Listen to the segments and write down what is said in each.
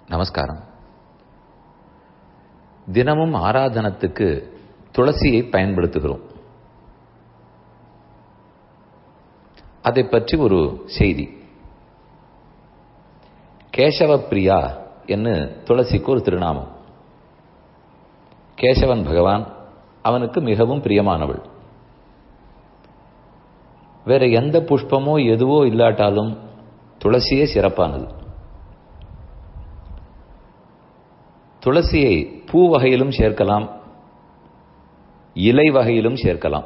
நமஸ்காரம். தினமும் ஆராதனத்துக்கு துளசியை பயன்படுத்துகிறோம். அதை பற்றி ஒரு செய்தி. கேசவ பிரியா என்று துளசிக்கு ஒரு திருநாமம். கேசவன் பகவான், அவனுக்கு மிகவும் பிரியமானவள். வேற எந்த புஷ்பமோ எதுவோ இல்லாட்டாலும் துளசியே சிறப்பானது. துளசியை பூ வகையிலும் சேர்க்கலாம், இலை வகையிலும் சேர்க்கலாம்.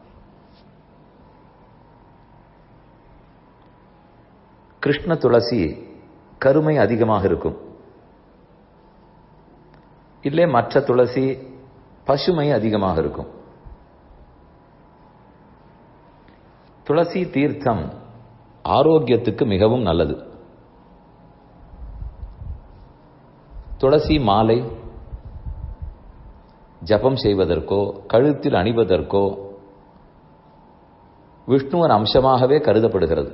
கிருஷ்ண துளசி கருமை அதிகமாக இருக்கும். இல்லை மற்ற துளசி பசுமை அதிகமாக இருக்கும். துளசி தீர்த்தம் ஆரோக்கியத்துக்கு மிகவும் நல்லது. துளசி மாலை ஜபம் செய்வதற்கோ கழுத்தில் அணிவதற்கோ விஷ்ணுவின் அம்சமாகவே கருதப்படுகிறது.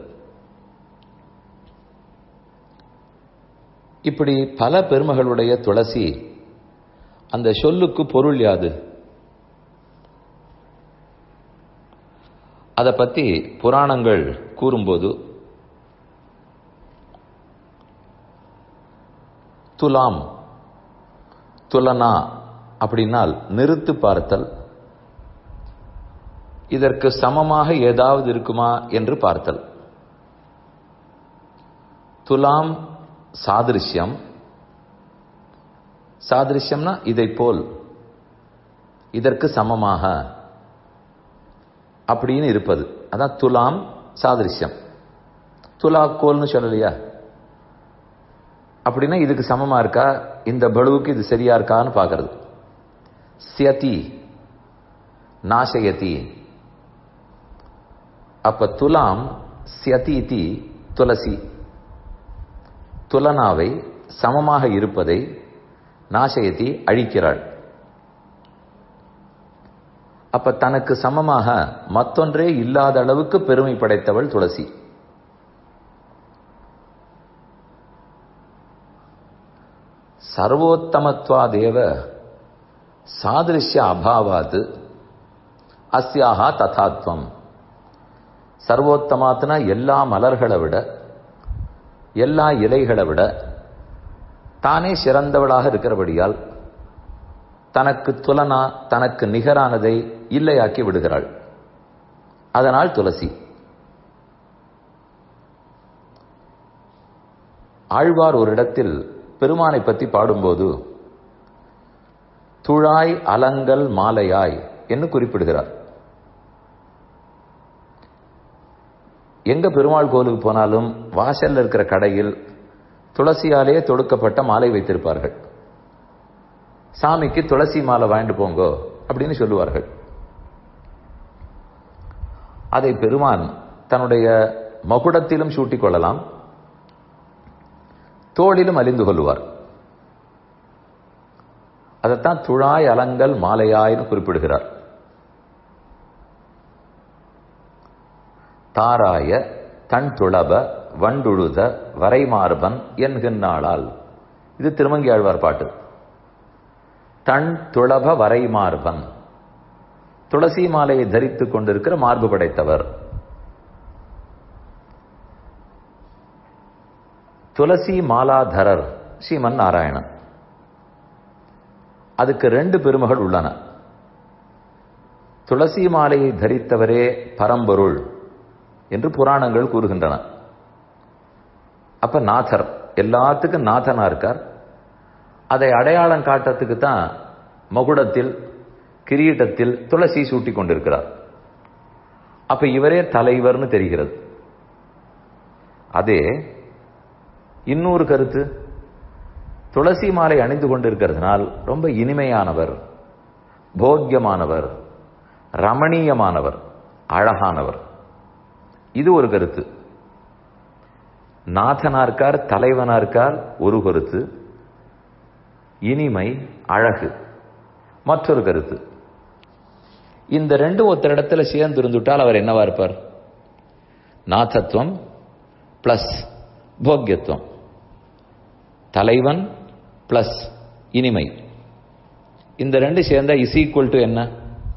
இப்படி பல பெருமகளுடைய துளசி, அந்த சொல்லுக்கு பொருள் யாது? அதை பற்றி புராணங்கள் கூறும்போது, துலாம் துலனா அப்படின்னால் நிறுத்து பார்த்தல், இதற்கு சமமாக ஏதாவது இருக்குமா என்று பார்த்தல். துலாம் சாதிருஷ்யம், சாதிருஷ்யம்னா இதை போல், இதற்கு சமமாக அப்படின்னு இருப்பது. அதான் துலாம் சாதிருஷ்யம். துலாக்கோல்னு சொல்லலையா? அப்படின்னா இதுக்கு சமமா இருக்கா, இந்த பளுவுக்கு இது சரியா இருக்கான்னு பார்க்கறது. ஸ்யதி நாசயதி. அப்ப துலாம் ஸ்யதி துளசி, துலனாவை சமமாக இருப்பதை நாசயதி அழிக்கிறாள். அப்ப தனக்கு சமமாக மற்றொன்றே இல்லாத அளவுக்கு பெருமை படைத்தவள் துளசி. சர்வோத்தமத்வாதேவ சாதிருஷ்ய அபாவாத் அஸ்யாஹா ததாத்வம். சர்வோத்தமாத்னா எல்லா மலர்களை விட, எல்லா இலைகளை விட தானே சிறந்தவளாக இருக்கிறபடியால் தனக்கு துலனா, தனக்கு நிகரானதை இல்லையாக்கி விடுகிறாள். அதனால் துளசி. ஆழ்வார் ஒரு இடத்தில் பெருமானை பற்றி பாடும்போது துழாய் அலங்கல் மாலையாய் என்று குறிப்பிடுகிறார். எங்க பெருமாள் கோவிலுக்கு போனாலும் வாசல்ல இருக்கிற கடையில் துளசியாலேயே தொடுக்கப்பட்ட மாலை வைத்திருப்பார்கள். சாமிக்கு துளசி மாலை வாங்கிட்டு போங்கோ அப்படின்னு சொல்லுவார்கள். அதை பெருமான் தன்னுடைய மகுடத்திலும் சூட்டிக் கொள்ளலாம், தோளிலும் அணிந்து கொள்வார். அதைத்தான் துழாய் அலங்கல் மாலையாய்னு குறிப்பிடுகிறார். தாராய தன் துளப வண்டுழுத வரைமார்பன் என்கின்றாளால். இது திருமங்கி ஆழ்வார் பாட்டு. தன் துளப வரைமார்பன், துளசி மாலையை தரித்துக் கொண்டிருக்கிற மார்பு படைத்தவர். துளசி மாலாதரர் ஸ்ரீமன் நாராயணன். அதுக்கு ரெண்டு பெருமகள் உள்ளன. துளசி மாலையை தரித்தவரே பரம்பொருள் என்று புராணங்கள் கூறுகின்றன. அப்ப நாதர், எல்லாத்துக்கும் நாதனா இருக்கார். அதை அடையாளம் காட்டுறதுக்கு தான் மகுடத்தில் கிரீட்டத்தில் துளசி சூட்டி கொண்டிருக்கிறார். அப்ப இவரே தலைவர்னு தெரிகிறது. அதே இன்னொரு கருத்து, துளசி மாலை அணிந்து கொண்டிருக்கிறதுனால் ரொம்ப இனிமையானவர், போக்கியமானவர், ரமணீயமானவர், அழகானவர். இது ஒரு கருத்து. நாதனார்கார் தலைவனார்கார் ஒரு கருத்து, இனிமை அழகு மற்றொரு கருத்து. இந்த ரெண்டும் ஒருத்தர் இடத்துல சேர்ந்து இருந்துட்டால் அவர் என்னவா இருப்பார்? நாதத்துவம் பிளஸ் போக்கியத்துவம். தலைவன் பிளஸ் இனிமை, இந்த ரெண்டு சேர்ந்தா இஸ் ஈக்குவல் டு என்ன?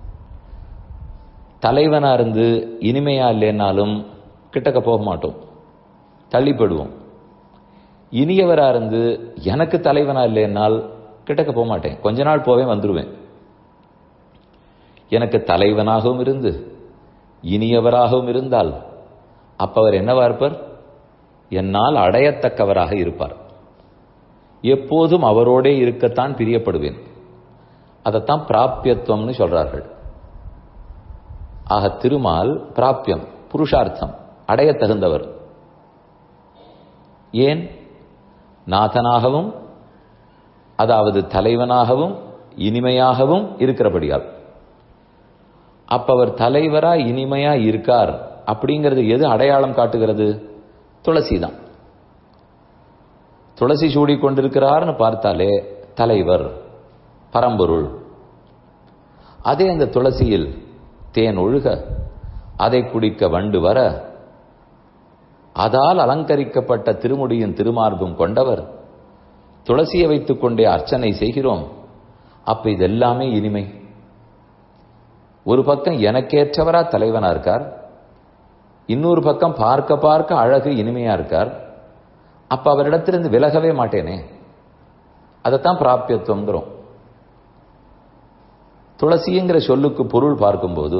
தலைவனா இருந்து இனிமையா இல்லைன்னாலும் கிட்டக்க போக மாட்டோம், தள்ளிப்படுவோம். இனியவரா இருந்து எனக்கு தலைவனா இல்லைன்னால் கிட்டக்க போக மாட்டேன், கொஞ்ச நாள் போவேன், வந்துருவேன். எனக்கு தலைவனாகவும் இருந்து இனியவராகவும் இருந்தால் அப்ப அவர் என்னவா இருப்பார்? என்னால் அடையத்தக்கவராக இருப்பார். எப்போதும் அவரோடே இருக்கத்தான் பிரியப்படுவேன். அதைத்தான் பிராபியத்துவம்னு சொல்றார்கள். ஆக திருமால் பிராபியம், புருஷார்த்தம், அடைய தகுந்தவர். ஏன்? நாதனாகவும் அதாவது தலைவனாகவும் இனிமையாகவும் இருக்கிறபடியால். அப்ப அவர் தலைவரா இனிமையா இருக்கார் அப்படிங்கிறது எது அடையாளம் காட்டுகிறது? துளசி தான். துளசி சூடி கொண்டிருக்கிறார்னு பார்த்தாலே தலைவர், பரம்பொருள். அதே அந்த துளசியில் தேன் ஒழுக, அதை குடிக்க வண்டு வர, அதால் அலங்கரிக்கப்பட்ட திருமுடியின் திருமார்பும் கொண்டவர், துளசியை வைத்துக் கொண்டே அர்ச்சனை செய்கிறோம். அப்ப இதெல்லாமே இனிமை. ஒரு பக்கம் எனக்கேற்றவரா தலைவனா இருக்கார், இன்னொரு பக்கம் பார்க்க பார்க்க அழகு இனிமையா இருக்கார். அப்ப அவரிடத்திலிருந்து விலகவே மாட்டேனே. அதைத்தான் பிராபியத்துவங்கிறோம். துளசிங்கிற சொல்லுக்கு பொருள் பார்க்கும்போது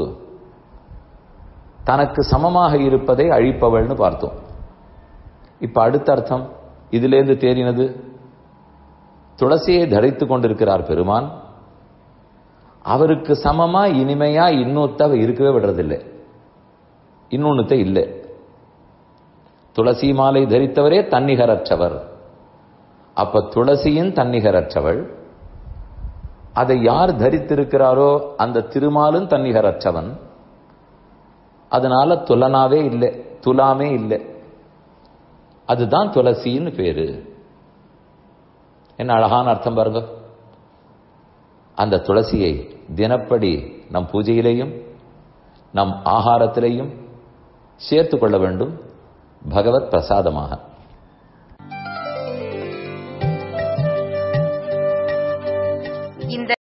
தனக்கு சமமாக இருப்பதை அழிப்பவள்னு பார்த்தோம். இப்ப அடுத்த அர்த்தம் இதிலேருந்து தேறினது, துளசியை தரித்துக் கொண்டிருக்கிறார் பெருமான், அவருக்கு சமமா இனிமையா இன்னொருத்த இருக்கவே விடுறதில்லை, இன்னொன்னுத்த இல்லை. துளசி மாலை தரித்தவரே தன்னிகரற்றவர். அப்ப துளசியின் தன்னிகரற்றவள், அதை யார் தரித்திருக்கிறாரோ அந்த திருமாலும் தன்னிகரற்றவன். அதனால துலனாவே இல்லை, துலாமே இல்லை. அதுதான் துளசின்னு பேரு. என்ன அழகான அர்த்தம் பாருங்க. அந்த துளசியை தினப்படி நம் பூஜையிலேயும் நம் ஆகாரத்திலேயும் சேர்த்து கொள்ள வேண்டும், பகவத் பிரசாதமாக. இந்த